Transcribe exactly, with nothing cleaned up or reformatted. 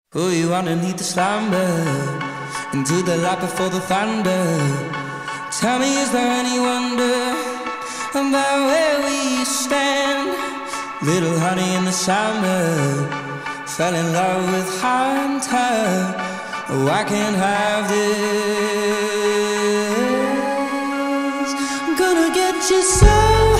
Put you underneath the slumber, into the light before the thunder. Tell me, is there any wonder about where we stand? Little honey in the summer, fell in love with Hunter. Oh, I can't have this. I'm gonna get you so